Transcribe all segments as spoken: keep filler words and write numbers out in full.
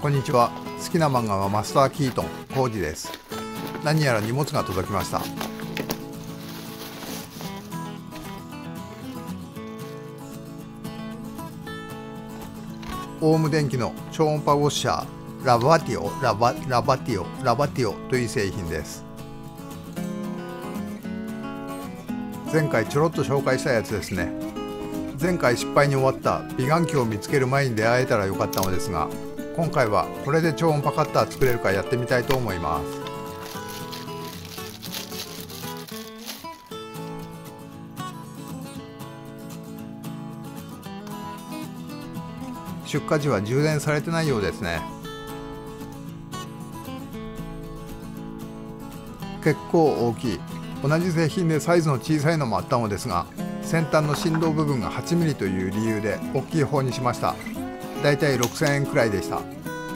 こんにちは。好きな漫画はマスター・キートン浩二です。何やら荷物が届きました。オウム電機の超音波ウォッシャーラバティオラバラバティオラバティオという製品です。前回ちょろっと紹介したやつですね。前回失敗に終わった美顔器を見つける前に出会えたらよかったのですが、今回はこれで超音波カッター作れるかやってみたいと思います。出荷時は充電されてないようですね。結構大きい。同じ製品でサイズの小さいのもあったのですが、先端の振動部分が はちミリ という理由で大きい方にしました。だいたいろくせんえんくらいでした。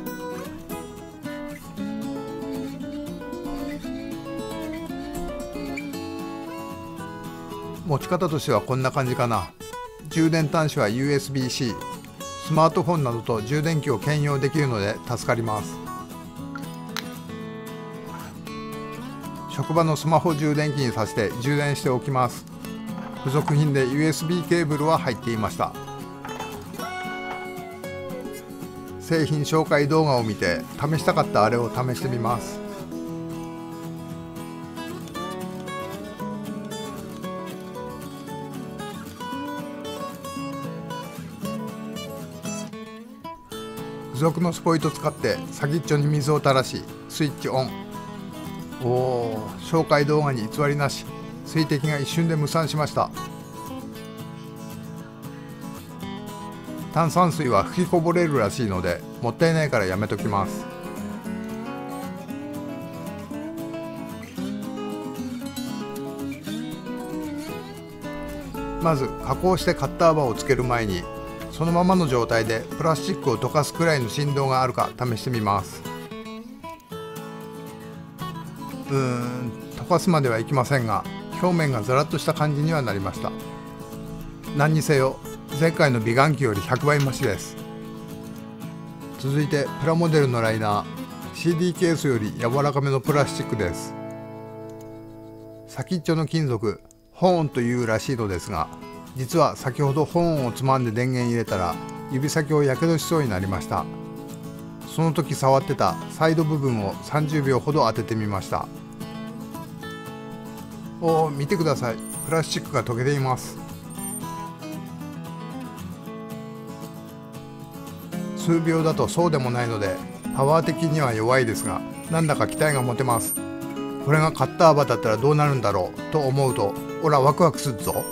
持ち方としてはこんな感じかな。充電端子は ユーエスビーシー、 スマートフォンなどと充電器を兼用できるので助かります。職場のスマホ充電器に挿して充電しておきます。付属品で ユーエスビー ケーブルは入っていました。製品紹介動画を見て試したかったあれを試してみます。付属のスポイトを使って先っちょに水を垂らしスイッチオン。おお、紹介動画に偽りなし。水滴が一瞬で無酸しました。炭酸水は吹きこぼれるらしいのでもったいないからやめときます。まず加工してカッター刃をつける前に、そのままの状態でプラスチックを溶かすくらいの振動があるか試してみます。うーん、溶かすまではいきませんが、表面がザラッとした感じにはなりました。何にせよ前回の美顔器よりひゃくばい増しです。続いてプラモデルのライナー、 シーディー ケースより柔らかめのプラスチックです。先っちょの金属ホーンというらしいのですが、実は先ほどホーンをつまんで電源入れたら指先をやけどしそうになりました。その時触ってたサイド部分をさんじゅうびょうほど当ててみました。おー、見てください。プラスチックが溶けています。数秒だとそうでもないのでパワー的には弱いですが、なんだか期待が持てます。これがカッター刃だったらどうなるんだろうと思うと、おらワクワクするぞ。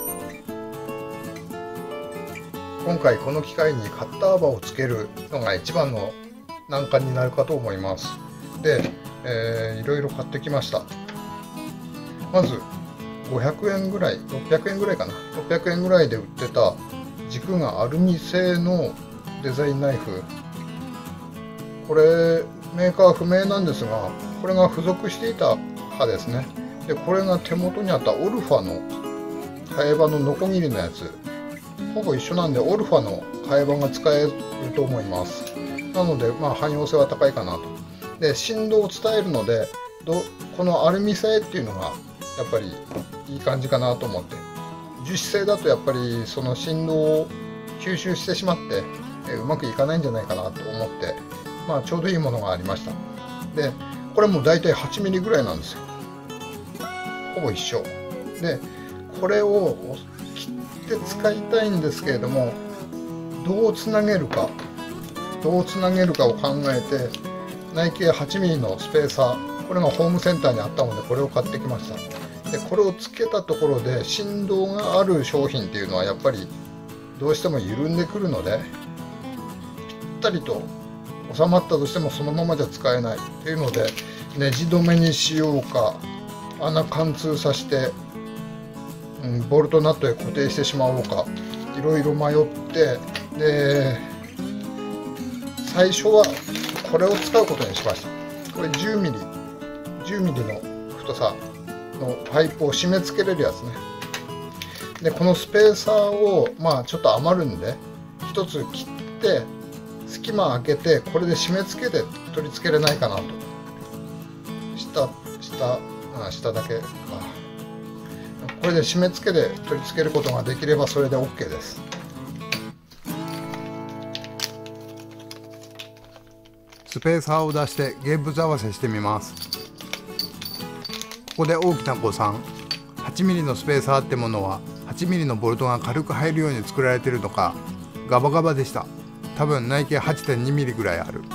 今回この機械にカッター刃をつけるのが一番の難関になるかと思います。で、えー、いろいろ買ってきました。まずごひゃくえんぐらい、ろっぴゃくえんぐらいかな、ろっぴゃくえんぐらいで売ってた軸がアルミ製のデザインナイフ。これメーカー不明なんですが、これが付属していた刃ですね。でこれが手元にあったオルファの替え刃のノコギリのやつ、ほぼ一緒なんでオルファの替え刃が使えると思います。なのでまあ汎用性は高いかなと。で振動を伝えるのでどこのアルミ製っていうのがやっぱりいい感じかなと思って、樹脂製だとやっぱりその振動を吸収してしまってえうまくいかないんじゃないかなと思って、まあちょうどいいものがありました。でこれもだいたいはちミリぐらいなんですよ。ほぼ一緒で、これを切って使いたいんですけれども、どうつなげるかどうつなげるかを考えて、内径はちミリのスペーサー、これがホームセンターにあったのでこれを買ってきました。でこれをつけたところで振動がある商品っていうのはやっぱりどうしても緩んでくるので、ぴったりと収まったとしてもそのままじゃ使えないっていうので、ネジ止めにしようか穴貫通させて、うん、ボルトナットへ固定してしまおうか、いろいろ迷って、で最初はこれを使うことにしました。これじゅうミリじゅうミリの太さのパイプを締め付けれるやつね。でこのスペーサーをまあちょっと余るんで一つ切って隙間開けてこれで締め付けて取り付けれないかなと。下下あ下だけか。これで締め付けで取り付けることができればそれで オーケー です。スペーサーを出して現物合わせしてみます。ここで大きな誤算。はちミリのスペーサーってものははちミリのボルトが軽く入るように作られているのかガバガバでした。多分内径 はちてんにミリぐらいある。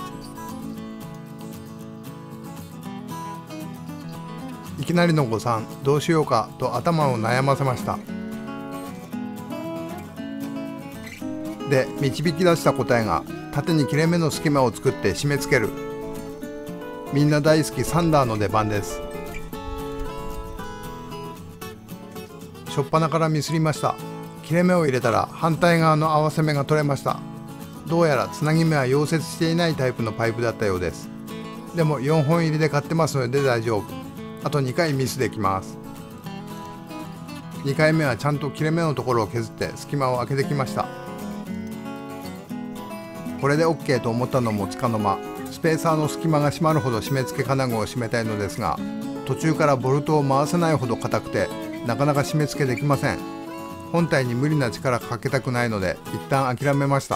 いきなりの誤算どうしようかと頭を悩ませました。で導き出した答えが縦に切れ目の隙間を作って締め付ける。みんな大好きサンダーの出番です。初っ端からミスりました。切れ目を入れたら反対側の合わせ目が取れました。どうやらつなぎ目は溶接していないタイプのパイプだったようです。でもよんほん入りで買ってますので大丈夫。あとにかいミスできます。にかいめはちゃんと切れ目のところを削って隙間を開けてきました。これで オーケー と思ったのもつかの間、スペーサーの隙間が閉まるほど締め付け金具を締めたいのですが、途中からボルトを回せないほど硬くてなかなか締め付けできません。本体に無理な力かけたくないので一旦諦めました。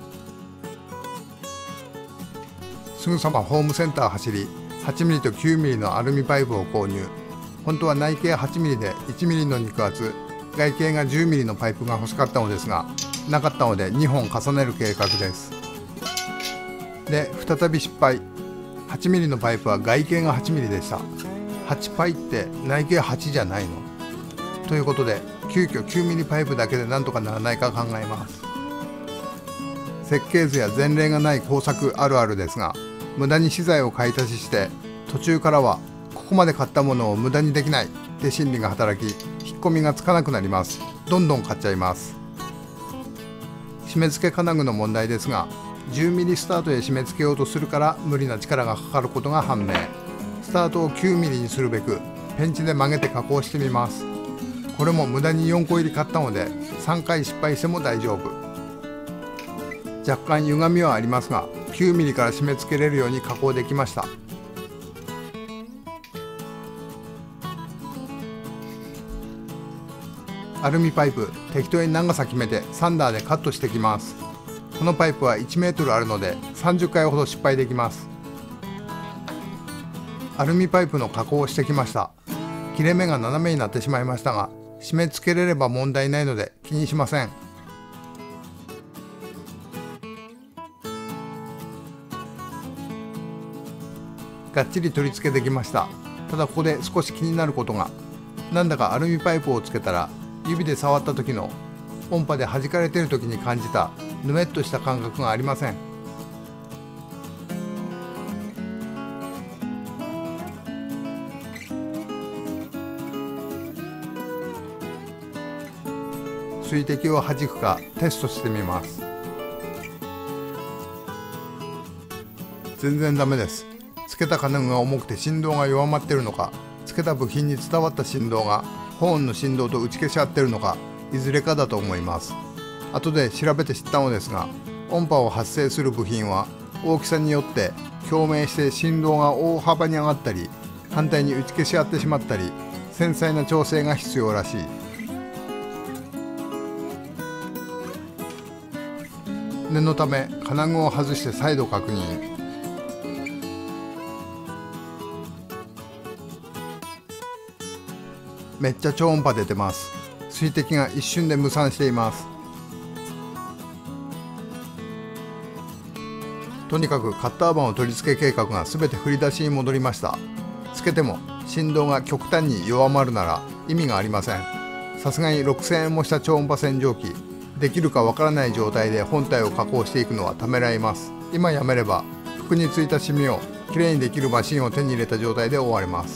すぐさまホームセンター走り、はちミリときゅうミリのアルミパイプを購入。本当は内径はちミリでいちミリの肉厚、外径がじゅうミリのパイプが欲しかったのですが、なかったのでにほん重ねる計画です。で再び失敗。はちミリのパイプは外径がはちミリでした。はちパイって内径はちじゃないの？ということで急遽きゅうミリパイプだけでなんとかならないか考えます。設計図や前例がない工作あるあるですが、無駄に資材を買い足しして途中からはここまで買ったものを無駄にできないって心理が働き、引っ込みがつかなくなります。どんどん買っちゃいます。締め付け金具の問題ですが、じゅうミリスタートで締め付けようとするから無理な力がかかることが判明。スタートをきゅうミリにするべくペンチで曲げて加工してみます。これも無駄によんこ入り買ったのでさんかい失敗しても大丈夫。若干歪みはありますがきゅうミリから締め付けれるように加工できました。アルミパイプ適当に長さ決めてサンダーでカットしてきます。このパイプはいちメートルあるのでさんじゅっかいほど失敗できます。アルミパイプの加工をしてきました。切れ目が斜めになってしまいましたが、締め付けれれば問題ないので気にしません。がっちり取り付けできました。ただここで少し気になることが、なんだかアルミパイプをつけたら指で触った時の音波で弾かれている時に感じたぬめっとした感覚がありません。水滴を弾くかテストしてみます。全然ダメです。つけた金具が重くて振動が弱まっているのか、つけた部品に伝わった振動がホーンの振動と打ち消し合っているのか、いずれかだと思います。後で調べて知ったのですが、音波を発生する部品は大きさによって共鳴して振動が大幅に上がったり、反対に打ち消し合ってしまったり、繊細な調整が必要らしい。念のため金具を外して再度確認。めっちゃ超音波出てます。水滴が一瞬で無散しています。とにかくカッター板を取り付け計画が全て振り出しに戻りました。つけても振動が極端に弱まるなら意味がありません。さすがにろくせんえんもした超音波洗浄機、できるかわからない状態で本体を加工していくのはためらいます。今やめれば服についたシミをきれいにできるマシンを手に入れた状態で終わります。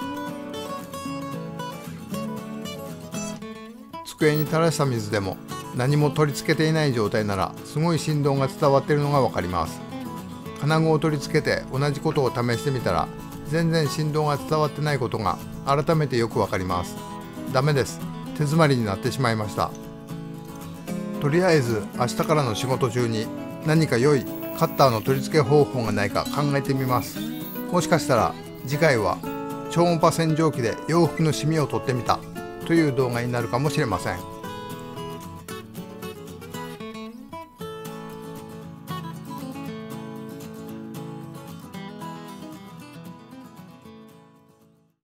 机に垂らした水でも何も取り付けていない状態ならすごい振動が伝わっているのがわかります。金具を取り付けて同じことを試してみたら全然振動が伝わってないことが改めてよくわかります。ダメです。手詰まりになってしまいました。とりあえず明日からの仕事中に何か良いカッターの取り付け方法がないか考えてみます。もしかしたら次回は超音波洗浄機で洋服のシミを取ってみたという動画になるかもしれません。